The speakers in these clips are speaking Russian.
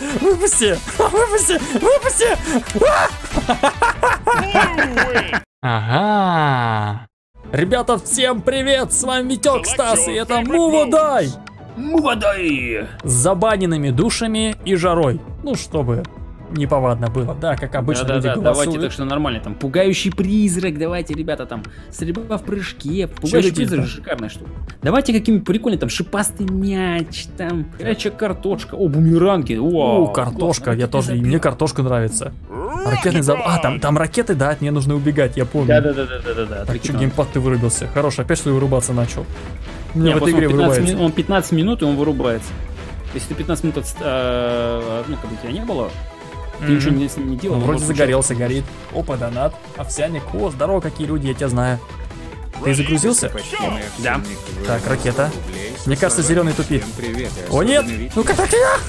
Выпусти! Выпусти! Выпусти! Ага. Ребята, всем привет! С вами Витек Стас, и это Мувадай! Мувадай! С забаненными душами и жарой. Ну, чтобы неповадно было, да, как обычно люди голосуют. Давайте так что нормально, там, пугающий призрак, давайте, ребята, там, стрельба в прыжке, пугающий призрак, шикарная штука. Давайте какими-нибудь прикольными, там, шипастый мяч, там, горячая картошка, о, бумеранги, о, картошка, я тоже, мне картошка нравится. Ракетный там ракеты, да, от нее нужно убегать, я помню. Да. Так, что геймпад ты вырубился? Хорош, опять что ли вырубаться начал? Мне в этой игре вырубается. Он 15 минут, и он вырубается. Если ты 15 минут, ну, как бы тебя не было, ты ничего не делал. Вроде загорелся, горит. Опа, донат, овсяник. О, здорово, какие люди, я тебя знаю. Ты загрузился? Да. Так, ракета. Мне кажется, зеленый тупит. О, нет! Ну как так?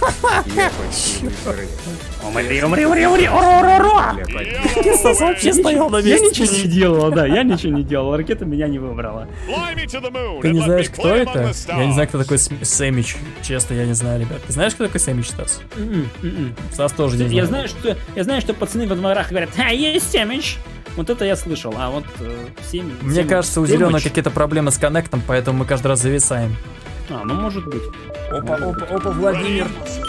Умри! Стас вообще стоял на месте. Я ничего не делал, да, я ничего не делал. Ракета меня не выбрала. Ты не знаешь, кто это? Я не знаю, кто такой Сэмич. Честно, я не знаю, ребят. Ты знаешь, кто такой Сэмич, Стас? Стас тоже не знает. Я знаю, что пацаны во дворах говорят: а, есть Сэмич. Вот это я слышал, а вот 7... Мне кажется, у зеленого какие-то проблемы с коннектом, поэтому мы каждый раз зависаем. А, ну может быть. Опа, Владимир.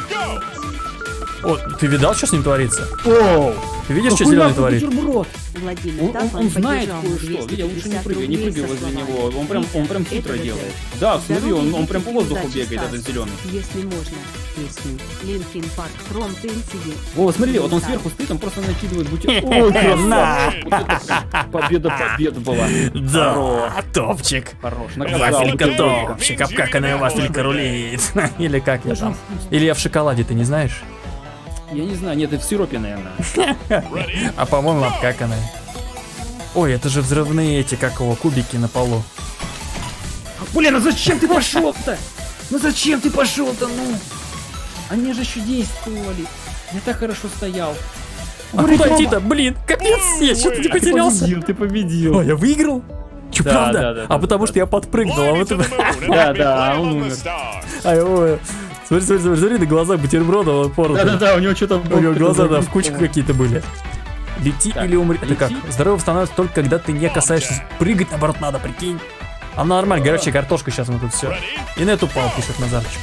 О, ты видал, что с ним творится? Оу! Ты видишь, что зеленый творит? Он знает кое-что. Я лучше не прыгай возле него. Он прям хитро делает. Да, смотри, он прям по воздуху бегает, этот зеленый. Если можно, песню Линкин Парк From Tennessee. О, смотри, вот он сверху стоит, он просто накидывает бутерброд. Ой, красава! Победа была. Да, топчик. Хорош. Вафелька топчик, обкаканная вафелька рулит. Или как я там? Или я в шоколаде, ты не знаешь? Я не знаю, нет, это в сиропе, наверное. А по-моему, обкаканная. Ой, это же взрывные эти, как его, кубики на полу. Блин, а зачем ты пошел-то? Ну зачем ты пошел-то, ну? Они же еще действовали. Я так хорошо стоял. А куда идти-то? Блин, капец, я что-то не потерялся. Ты победил. О, я выиграл? Че, правда? А потому что я подпрыгнул, а вот это... Да, он умер. Ой, смотри, на глазах бутерброда, он порван. Да, у него что-то... У него глаза, да, в кучку какие-то были. Лети или умри. Это как? Здоровье становится только когда ты не касаешься. Прыгать, наоборот, надо, прикинь. А нормально, горячая картошка, сейчас мы тут все. И на эту пал, пишет Назарчик.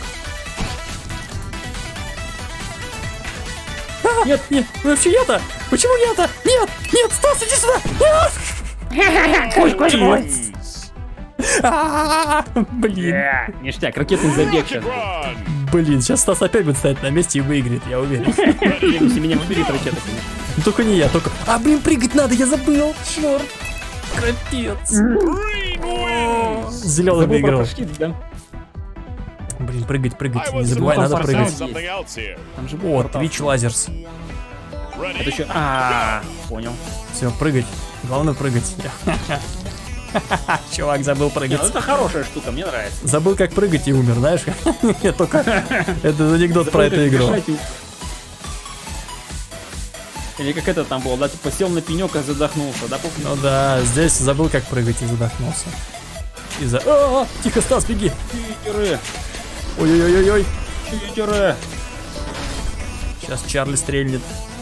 Нет, вообще я-то? Почему я-то? Нет, Стас, иди сюда! Нет! Блин. Ништяк, ракетный забег сейчас. Блин, сейчас Стас опять будет стоять на месте и выиграет, я уверен. Если меня выберет ракета. Только не я, только... А, блин, прыгать надо, я забыл. Черт. Капец. Зеленый выиграл. Блин, прыгать, не забывай, надо прыгать. О, Twitch Lasers. Это еще... понял. Все, прыгать. Главное прыгать. Чувак забыл прыгать. Это хорошая штука, мне нравится. Забыл, как прыгать и умер, знаешь? Только это анекдот про эту игру. Или как это там было, да? Типа сел на пенек и задохнулся, да? Ну да, здесь забыл, как прыгать и задохнулся. Тихо, Стас, беги. Читеры. Ой-ой-ой-ой. Читеры. Сейчас Чарли стрельнет.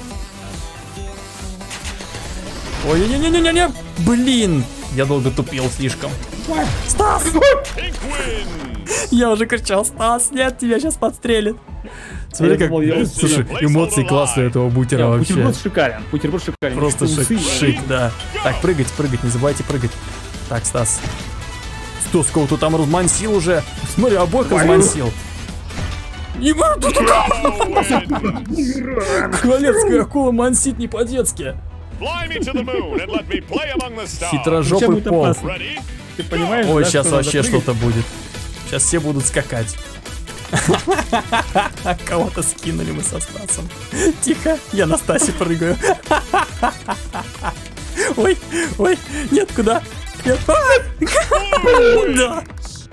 Ой-ой-ой-ой-ой-ой. Блин. Я долго тупил слишком. Стас! Я уже кричал: Стас, нет, тебя сейчас подстрелит. Смотри, как... Слушай, эмоции классные этого бутера вообще. Бутерброд шикарен. Просто шик, да. Так, прыгать, не забывайте прыгать. Так, Стас. Стас, кого-то там размансил уже. Смотри, обоих размансил. Королевская акула мансит не по-детски. Хитрожопый пол. Ты понимаешь? Ой, сейчас вообще что-то будет. Сейчас все будут скакать. Кого-то скинули мы со Стасом. Тихо, я на Стасе прыгаю. Ой, нет, куда? Да.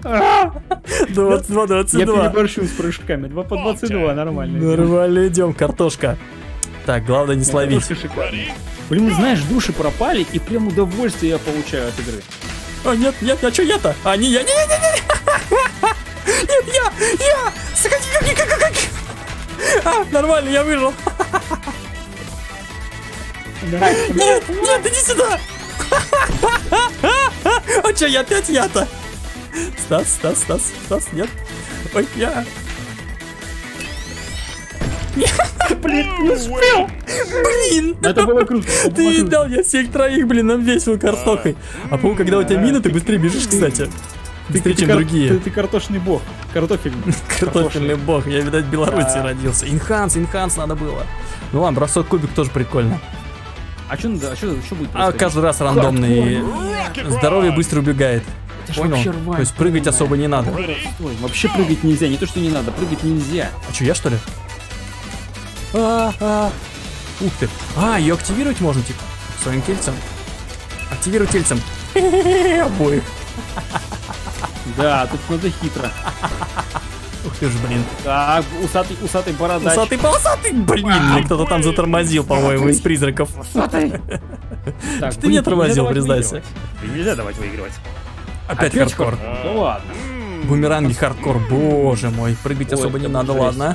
22. Я переборщу с прыжками. 2 по 22, нормально. Нормально идем, картошка. Так, главное не словить. Блин, знаешь, души пропали, и прям удовольствие я получаю от игры. О, нет, а что я-то? А, не я, не. Нет, я! Нормально, я выжил. Нет, иди сюда. А чё, я опять я-то? Стас, нет. Ой, я. Блин, не успел. Блин. Это было круто. Ты дал я всех троих, блин, нам весело картохой. А по-моему, когда у тебя мина, ты быстрее бежишь, кстати. Быстрее, чем другие. Ты картошный бог. Картофельный. Картофельный бог. Я, видать, в Беларуси родился. Инханс надо было. Ну ладно, бросок кубик тоже прикольно. А что надо? Что будет? А каждый раз рандомный. Здоровье быстро убегает. Понял? То есть прыгать особо не надо. Вообще прыгать нельзя. Не то, что не надо, прыгать нельзя. А что, я что ли? Ух ты. Ее активировать можно, типа, своим тельцем. Активируй тельцем. Обоих. Да, тут надо хитро. Ух ты ж, блин. Так, усатый бородач. Полосатый, блин. Мне кто-то там затормозил, по-моему, из призраков. Так, Ты не тормозил, признайся. Нельзя давать выигрывать. Опять хардкор. Ну ладно. Бумеранги хардкор, боже мой. Прыгать особо не надо, ладно.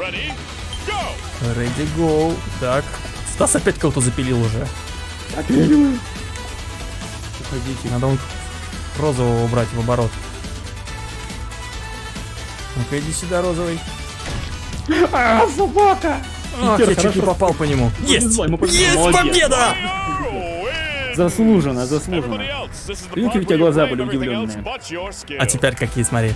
Ready, go. Так. Стас опять кого-то запилил уже. Уходите. Надо розового убрать в оборот. Ну-ка, иди сюда, розовый. Собака! Ах, я чуть не попал по нему. Есть! Есть победа! Заслуженно. Видите, у тебя глаза были удивленные. А теперь какие, смотри.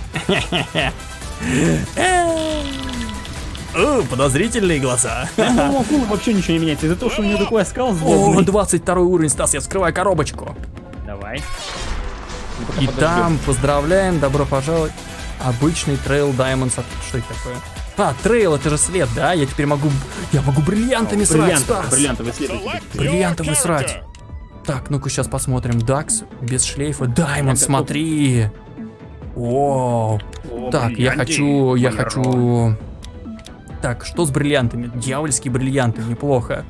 Подозрительные глаза. Вообще ничего не меняется. Из-за того, что у него такой оскал О, злобный. 22 уровень, Стас, я вскрываю коробочку. Давай. И там, поздравляем, добро пожаловать. Обычный трейл Diamonds. Что это такое? Трейл, это же след, да? Я теперь могу бриллиантами срать, Стас. Бриллиантовый след. Бриллиантовый срать. Так, ну-ка сейчас посмотрим. Дакс без шлейфа. Diamond, смотри. О, так, я хочу... Так, что с бриллиантами? Дьявольские бриллианты, неплохо.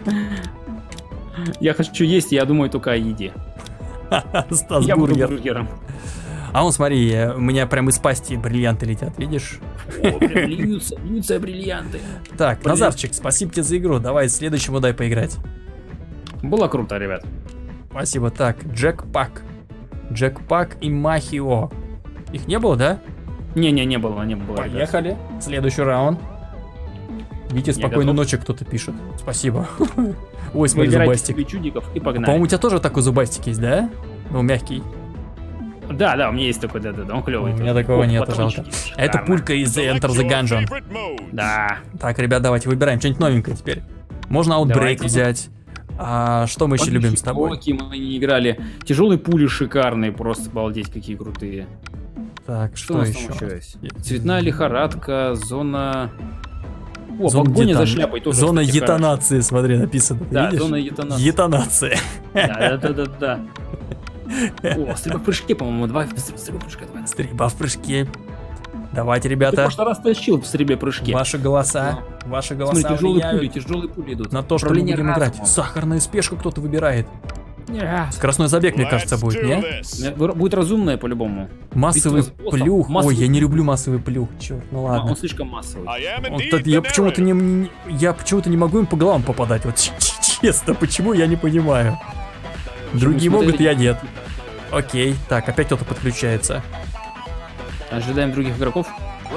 Я хочу есть, я думаю только о еде. Стас Я буду бургер. бургером. А вон, смотри, у меня прям из пасти бриллианты летят, видишь? О, прям льются бриллианты. Так, Назарчик, спасибо тебе за игру. Давай следующему дай поиграть. Было круто, ребят. Спасибо. Так, Джекпак и Махио. Их не было, да? Не было. Поехали. Следующий раунд. Витя, спокойной ночи, кто-то пишет. Спасибо. Ой, смотри, зубастик. Чудиков и погнали. По-моему, у тебя тоже такой зубастик есть, да? Ну, мягкий. Да, у меня есть такой, да, он клевый. У меня такого нет, жалко. Это пулька из Enter the Gungeon. Да. Так, ребят, давайте выбираем что-нибудь новенькое теперь. Можно Outbreak взять. А что мы еще любим с тобой? Мы не играли. Тяжелые пули шикарные, просто обалдеть, какие крутые. Так, что еще? Цветная лихорадка, зона... О, погоня за шляпой тоже. Зона етанации, смотри, написано. Да, зона етанации. Етанация. Да. О, стрельба в прыжке, по-моему, стрельба в прыжке. Стрельба в прыжке. Давайте, ребята. Ты в прошлый раз тащил в стрельбе в прыжке. Ваши голоса Смотри, тяжелые пули идут. На то, что мы будем играть. Сахарную спешку кто-то выбирает. Скоростной забег, мне кажется, будет, не? Будет разумное по-любому. Массовый плюх. Ой, я не люблю массовый плюх, черт, ну ладно. Он слишком массовый. Я почему-то не могу им по головам попадать, вот честно, почему, я не понимаю. Другие могут, я нет. Окей, так, опять кто-то подключается. Ожидаем других игроков.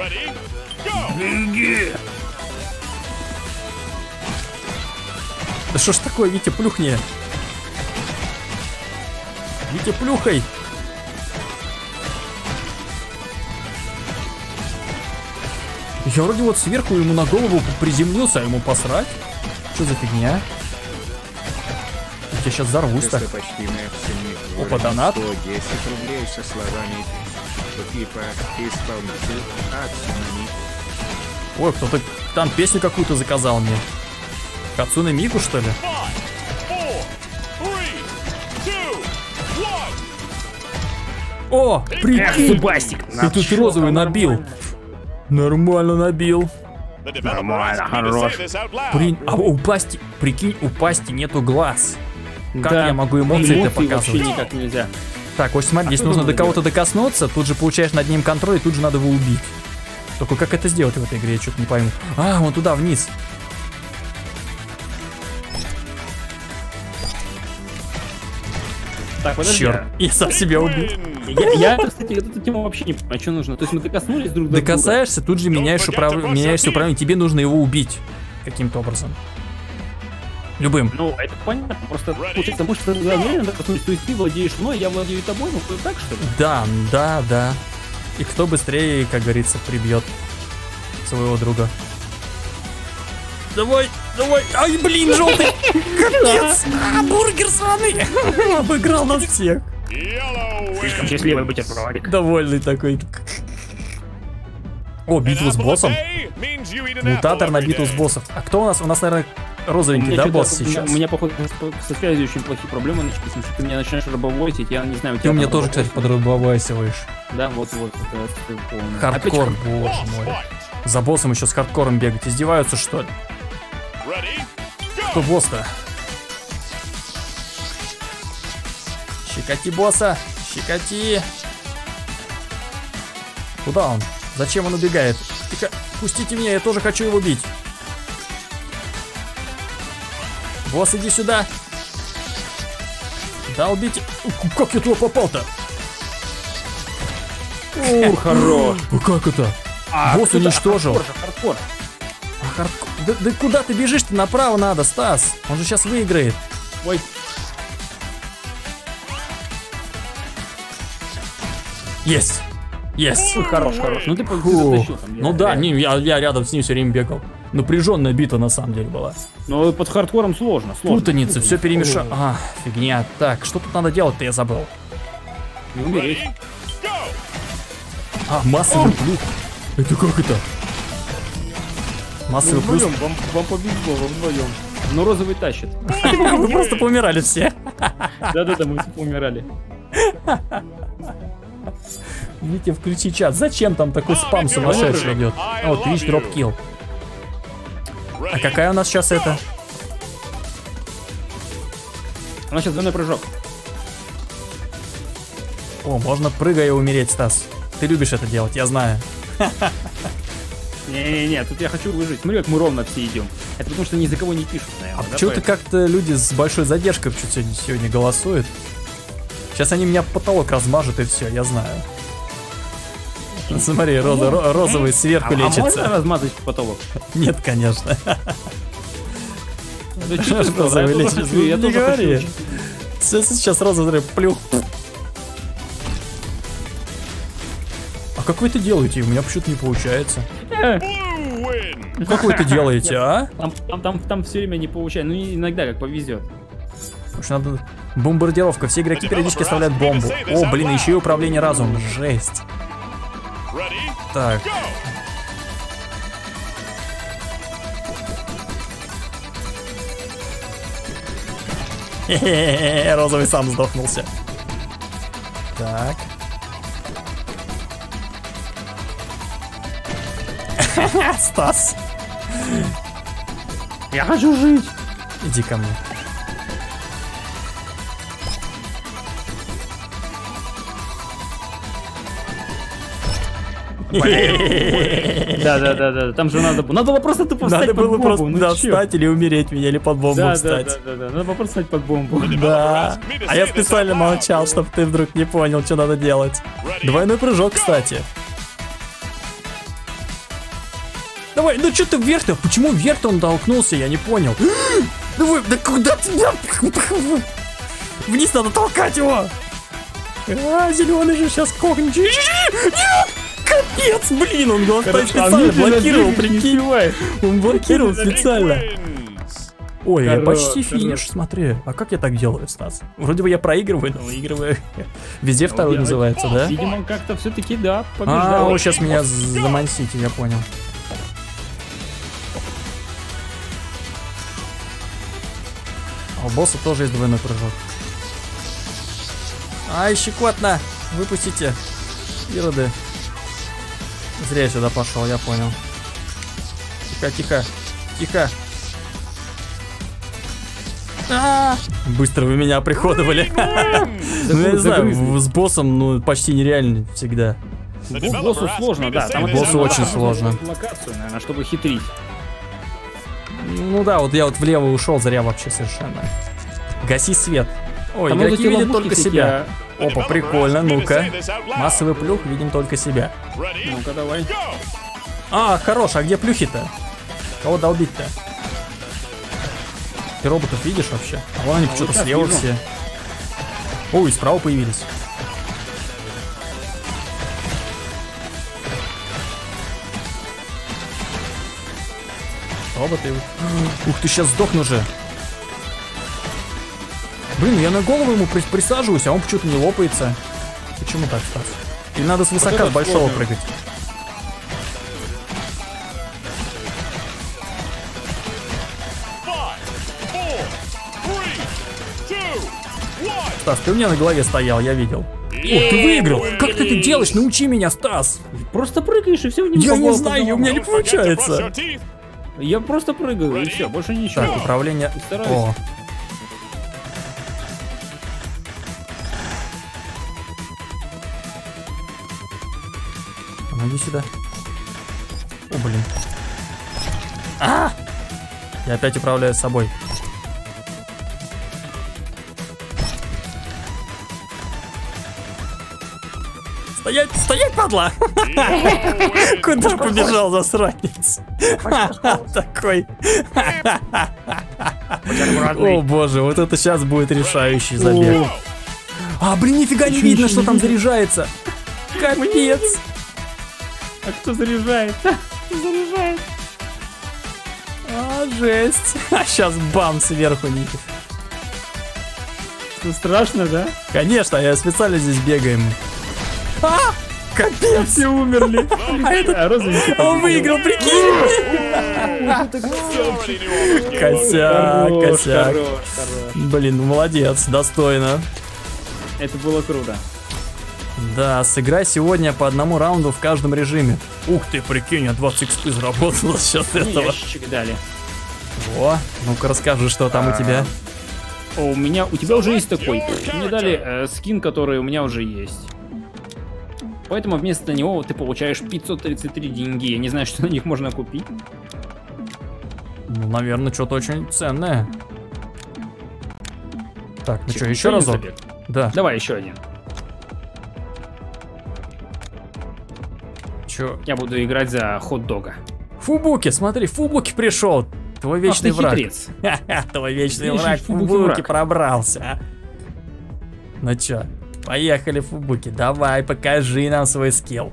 Да что ж такое, Витя, плюхни. Витя, плюхай. Я вроде вот сверху ему на голову приземлился, а ему посрать. Что за фигня? Я сейчас взорвусь так. Опа, донат. 10 рублей со словами типа исполнитель Ацунами. Ой, кто-то там песню какую-то заказал мне. Хацуне Мику, что ли? О, прикинь! Зубастик! Ты тут розовый набил. Нормально набил. Нормально, хорош. А у пасти, прикинь, у пасти нету глаз. Как я могу эмоции это показывать? Вообще никак нельзя. Так, вот смотри, здесь нужно до кого-то докоснуться, тут же получаешь над ним контроль, и тут же надо его убить. Только как это сделать в этой игре, я что-то не пойму. А, вон туда, вниз. Так, подожди. Черт, я сам себя убил. Я, кстати, эту тему вообще не понимаю, что нужно. То есть мы докоснулись друг до друга. Докасаешься, тут же меняешься управление. Тебе нужно его убить каким-то образом. Любым. Ну, это понятно. Просто получается, может, ты одновременно докоснусь, то есть ты владеешь мной, я владею тобой, ну так что ли? Да. И кто быстрее, как говорится, прибьет своего друга. Давай. Ай, блин, желтый. Капец. Бургер сраный. Обыграл нас всех. Слишком счастливый бутербродик. Довольный такой. О, битва с боссом. Мутатор на битву с боссом. А кто у нас? У нас, наверное, розовенький, да, босс сейчас? У меня, походу, со связью очень плохие проблемы начались. Если ты меня начинаешь рабовозить, я не знаю, у тебя... Ты у меня тоже, кстати, подрабовайсиваешь. Да, вот. Хардкор, боже мой. За боссом еще с хардкором бегать. Издеваются, что ли? Кто босс-то? Щекоти босса! Щекоти! Куда он? Зачем он убегает? Тихо, пустите меня, я тоже хочу его бить. Босс, иди сюда. Долбите. Как я туда попал-то? Хорош. Как это? Босс уничтожил. Хардкор. Да куда ты бежишь-то? Направо надо, Стас. Он же сейчас выиграет. Ой. Есть. Хорош. Ну ты затащил там. Ну да, я рядом с ним все время бегал. Напряженная битва на самом деле была. Но под хардкором сложно. Путаница, все перемешал. А, фигня. Так, что тут надо делать-то, я забыл. Не умереть. А, массовый плюс. Это как это? Массовый плюс. Вам повезло, вам вдвоем. Но розовый тащит. Вы просто поумирали все. Да, мы все поумирали. Витя, включи чат. Зачем там такой спам сумасшедший идет? О, Twitch дропкилл. А какая у нас сейчас это? У нас сейчас двойной прыжок. О, можно прыгая умереть, Стас. Ты любишь это делать, я знаю. Не, тут я хочу выжить. Смотри, как мы ровно все идем. Это потому что ни за кого не пишут, наверное. А почему-то как-то люди с большой задержкой сегодня голосуют. Сейчас они меня потолок размажут и все, я знаю. Смотри, розовый сверху лечится. А можно размазать потолок? Нет, конечно. Розовый лечится. Не говори. Сейчас розовый плюх. А как вы это делаете? У меня почему-то не получается. Как вы это делаете, а? Там все время не получается. Ну, иногда как повезет. Надо... Бомбардировка. Все игроки периодически оставляют бомбу. О, блин, еще и управление разумом. Жесть. Так. Хе-хе-хе, розовый сам сдохнулся. Так. Стас. Я хочу жить. Иди ко мне. Да. Там же надо было просто тупо встать под бомбу. Надо было просто встать или умереть меня, или под бомбу встать. Да. Надо было просто встать под бомбу. Да. А я специально молчал, чтобы ты вдруг не понял, что надо делать. Двойной прыжок, кстати. Давай, ну что ты вверх-то? Почему вверх-то он толкнулся? Я не понял. Давай, да куда ты? Вниз надо толкать его. А, зеленый же сейчас кокнет. Капец, блин, он специально блокировал, прикинь. Он блокировал специально. Ой, я почти финиш, смотри. А как я так делаю, Стас? Вроде бы я проигрываю, но выигрываю. Везде второй называется, да? Видимо, как-то все-таки, да, побеждал. А, он сейчас меня замансите, я понял. А у босса тоже есть двойной прыжок. Ай, щекотно! Выпустите, ироды. Зря я сюда пошел, я понял. Тихо. Быстро вы меня оприходовали. Ну, я не знаю, с боссом, ну, почти нереально всегда. Боссу сложно, да. Там Боссу очень сложно. Локацию, наверное, чтобы хитрить. Ну да, вот я вот влево ушел зря вообще совершенно. Гаси свет. Ой, Там игроки вот эти видят ловушки только себя. Опа, прикольно, ну-ка. Массовый плюх, видим только себя. Ну-ка, давай. А, хорош, а где плюхи-то? Кого долбить-то? Ты роботов видишь вообще? А вон они что-то сейчас слева вижу. все. Ой, справа появились. Роботы. Ух ты, сейчас сдохну же. Блин, я на голову ему присаживаюсь, а он почему-то не лопается. Почему так, Стас? Или надо с высока, с большого сложно. прыгать? Стас, ты у меня на голове стоял, я видел. О, ты выиграл! Как ты это делаешь? Научи меня, Стас! Просто прыгаешь и все в него. Я не попало, знаю, у меня не получается. Я просто прыгаю и все, больше ничего. Так, управление... Стараюсь. О. Ну, иди сюда. О, блин. А! Я опять управляю собой. Стоять, стоять, падла! Куда побежал, засранец? Такой. О боже, вот это сейчас будет решающий забег. А, блин, нифига не видно, что там заряжается. Капец. А кто заряжает? Заряжает. А, жесть. А сейчас бам сверху. Что, страшно, да? Конечно, я специально здесь бегаем. А, капец. Все умерли. А розовенький Он выиграл, прикинь. Косяк, косяк. Хорош. Блин, молодец, достойно. Это было круто. Да, сыграй сегодня по одному раунду в каждом режиме. Ух ты, прикинь, я 20 XP заработал сейчас этого. Ящичек дали. О, ну-ка расскажи, что там у тебя. О, у тебя уже есть такой. Мне дали скин, который у меня уже есть. Поэтому вместо него ты получаешь 533 деньги. Я не знаю, что на них можно купить. Ну, наверное, что-то очень ценное. Так, ну что, еще Еще один разок? забег? Да. Давай еще один. Чё? Я буду играть за хот-дога. Фубуки, смотри, Фубуки пришел. Твой вечный Ах ты враг. хитрец. Ха-ха, твой вечный Вечный враг Фубуки Фубуки враг. пробрался. Ну чё, поехали, Фубуки. Давай, покажи нам свой скилл.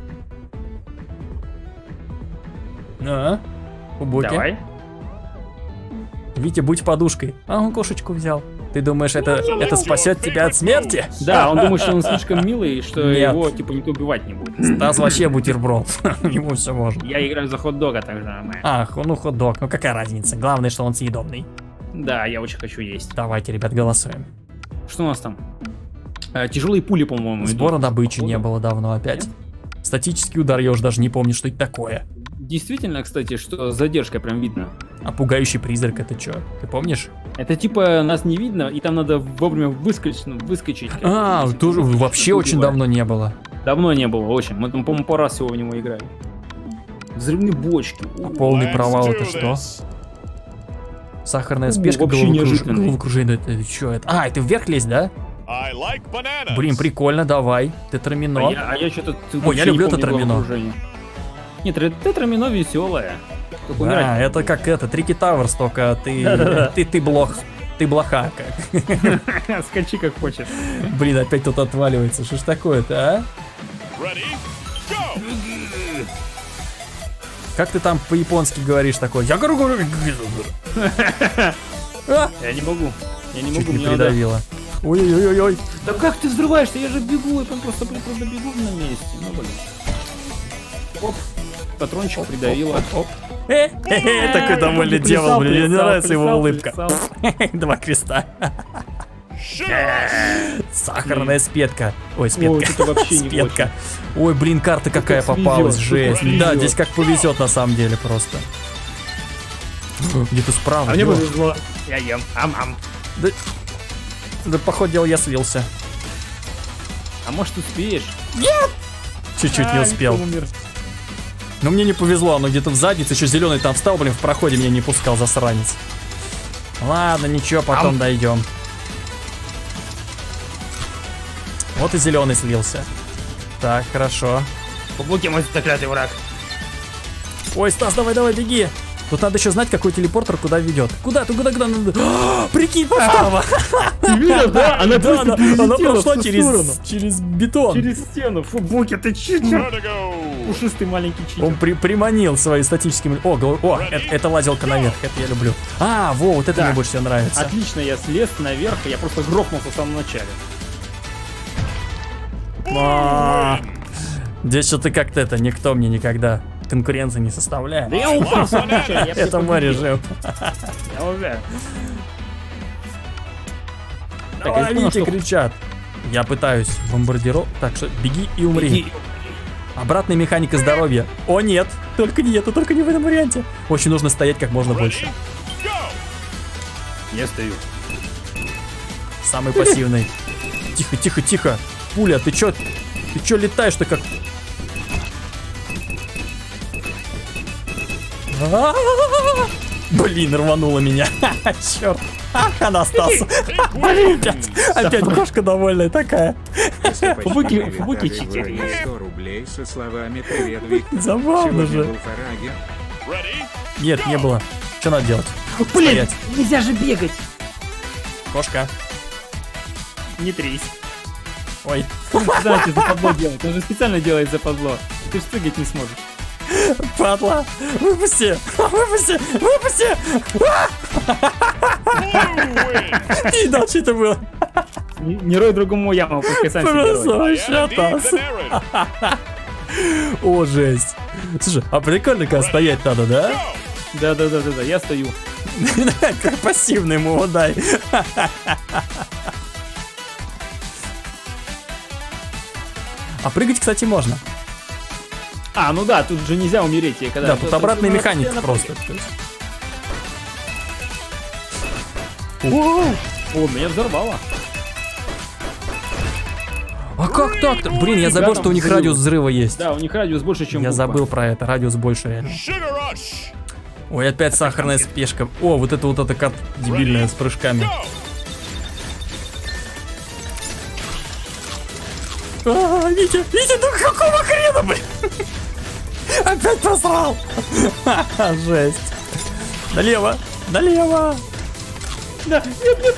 Ну, Фубуки. Давай. Витя, будь подушкой. А он кошечку взял. Ты думаешь, это спасет тебя от смерти? Да, он думает, что он слишком милый, что Нет. его типа никто убивать не будет. Стас вообще бутерброд. Ему все можно. Я играю за хот-дога, так же нормально. Ах, ну хот-дог, ну какая разница? Главное, что он съедобный. Да, я очень хочу есть. Давайте, ребят, голосуем. Что у нас там? Тяжелые пули, по-моему. Сбора идут. добычи Походу. не было давно опять. Статический удар, я уже даже не помню, что это такое. Действительно, кстати, что с задержкой прям видно. А пугающий призрак это что? Ты помнишь? Это типа нас не видно, и там надо вовремя выскочить. А, Если тоже кто-то вообще убивает. очень давно не было. Давно не было, очень. Мы там, по-моему, по раз всего в него играли. Взрывные бочки. А полный провал это что? Сахарная спешка, вообще неожиданный. головокружение, это что это? А, это вверх лезть, да? Блин, прикольно, давай. Тетрамино. А я что-то... Ой, я люблю тетрамино. Нет, тетрамино веселое. Только умирать. А, это как это, Трики Тауэрс, только Да-да-да. ты блох. Ты блоха как. Скачи как хочешь. Блин, опять тут отваливается. Что ж такое-то, а? Как ты там по-японски говоришь такое? Я говорю. А, Я не могу. Я не чуть могу, не мне надо... придавило. Ой-ой-ой-ой. Да как ты взрываешься? Я же бегу, я там просто бегу на месте. Ну, блин. Оп. Патрончик придавило. Оп. Такой довольный демон, блин. Мне нравится его улыбка. Два креста. Сахарная спетка. Ой, Ой, спетка. это вообще не Спетка. Ой, блин, карта какая как попалась. свезет, Жесть. как Да, повезет. здесь как повезет на самом деле просто. Где-то справа. А мне ё. повезло. Я ем. Ам-ам. Да, походу дела, я слился. А может успеешь? Чуть-чуть не успел. Но мне не повезло, оно где-то в заднице, еще зеленый там встал, блин, в проходе меня не пускал, засранец. Ладно, ничего, потом дойдем. Вот и зеленый слился. Так, хорошо. Фубуки мой заклятый враг. Ой, Стас, давай, беги. Тут надо еще знать, какой телепортер куда ведет. Куда надо? Прикинь, подстава. Ты видел, да? Она прошла через бетон. Через стену. Фубуки, ты читер. Пушистый маленький читер. Он приманил свои статическими... О, это лазилка наверх, это я люблю. Вот это мне больше всего нравится. Отлично, я слез наверх, я просто грохнулся в самом начале. Здесь что-то как-то никто мне никогда конкуренции не составляет. Да я упал в самом начале. Это мой режим. Я уверен. Давай, Витя, кричат. Я пытаюсь бомбардировать. Так что беги и умри. Обратная механика здоровья. О нет, только не в этом варианте. Очень нужно стоять как можно больше. Я стою. Самый пассивный. Тихо. Пуля, ты чё летаешь-то как... Блин, рванула меня. Черт. Она остался. Опять кошка довольная такая. Фубуки читер. 100 рублей со словами «Привет, Виктор». Забавно же. Сегодня был Фараги. Нет, не было. Что надо делать? Блин, Стоять. нельзя же бегать. Кошка. Не трись. Ой. Знаете, западло делает. Он же специально делает западло. Ты ж прыгать не сможешь. Падла. Выпусти. Иначе это было. Не рой другому яму, пускай сам себе рой. О, жесть. Слушай, а прикольно, когда стоять надо, да? Да, я стою. Как пассивный ему дай. А прыгать, кстати, можно. Ну да, тут же нельзя умереть. Да, тут обратная механика просто. О, меня взорвало. А как так-то? Блин, я забыл, что у них радиус взрыва есть. Да, у них радиус больше, чем Я буква. забыл про это, радиус больше реально. Ой, опять сахарная спешка. О, вот эта карта дебильная с прыжками. Витя, ну какого хрена, блин? Опять просрал. Жесть. Налево. Да, нет.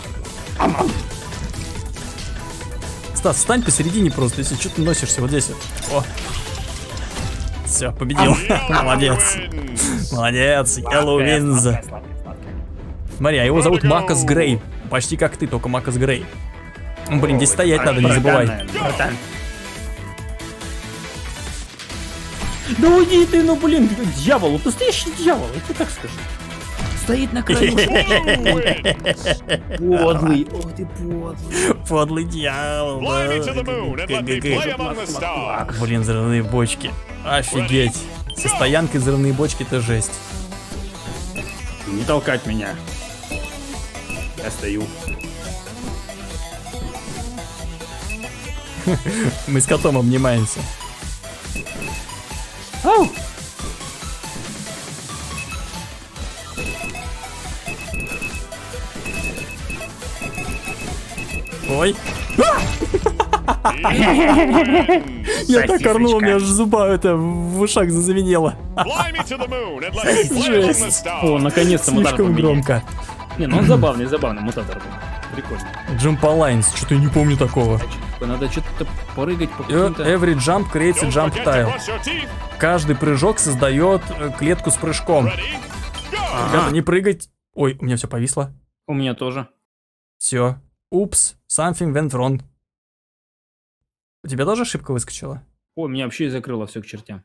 Стас, встань посередине просто, если что ты носишься вот здесь вот. О. Все, победил. Молодец. Yellow wins. Смотри, а его зовут Макас Грей. Почти как ты, только Макас Грей. Блин, здесь стоять надо, не забывай. Да уйди ты, блин, дьявол, настоящий дьявол, я тебе так скажу. Стоит на краю. Подлый, ох ты подлый. Подлый дьявол. Блин, взрывные бочки. Офигеть. Со стоянкой взрывные бочки это жесть. Не толкать меня. Я стою. Мы с котом обнимаемся. Ау! Ой. Я так орнул, у меня аж зуба в ушах зазвенело. Жесть. О, наконец-то мутатор Слишком поменял. громко. Не, он забавный мутатор был. Прикольно. Jump Alliance, что-то я не помню такого. Надо что-то порыгать по каким-то... Every jump creates a jump tile. Каждый прыжок создает клетку с прыжком. Ребята, не прыгать. Ой, у меня все повисло. У меня тоже. Все. Упс, something went wrong. У тебя тоже ошибка выскочила? Ой, меня вообще закрыло все к чертям.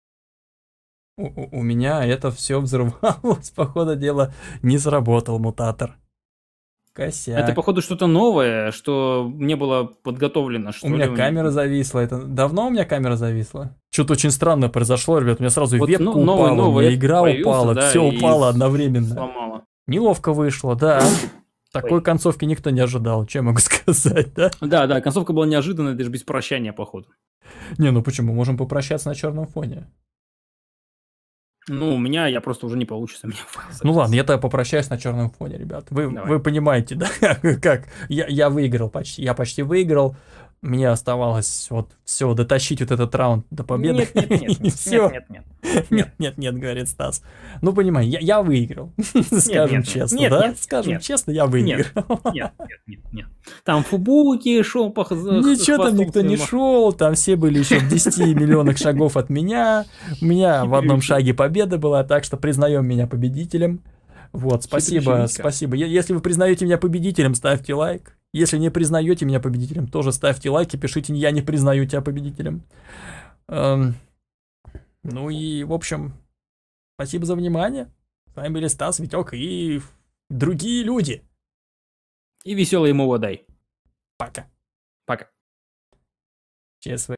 У меня это все взорвалось. Походу дела не сработал мутатор. Косяк. Это, походу, что-то новое, что не было подготовлено. Что у меня камера зависла. Это давно у меня камера зависла? Что-то очень странное произошло, ребят. У меня сразу вот вебка упала, у меня игра упала, да, все упало одновременно. Сломало. Неловко вышло, да. Такой концовки никто не ожидал. Чем могу сказать, да? Да, концовка была неожиданная, даже без прощания, походу. Не, ну почему? Можем попрощаться на черном фоне. Ну, у меня, я просто уже не получится. Меня Ну ладно, я тогда попрощаюсь на черном фоне, ребят. Вы понимаете, да? Как? Я выиграл почти. Я почти выиграл. Мне оставалось вот все, дотащить вот этот раунд до победы. Нет, говорит Стас. Ну, понимай, я выиграл. Скажем честно, да? Скажем честно, я выиграл. Нет. Там фубуки шел по Ничего там никто не шел, там все были еще в 10 миллионах шагов от меня. У меня в одном шаге победа была, так что признаем меня победителем. Вот, спасибо. Если вы признаете меня победителем, ставьте лайк. Если не признаете меня победителем, тоже ставьте лайки, пишите «Я не признаю тебя победителем». Ну и, в общем, спасибо за внимание. С вами были Стас, Витек и другие люди. И веселый ему водай. Пока. Пока. ЧСВ.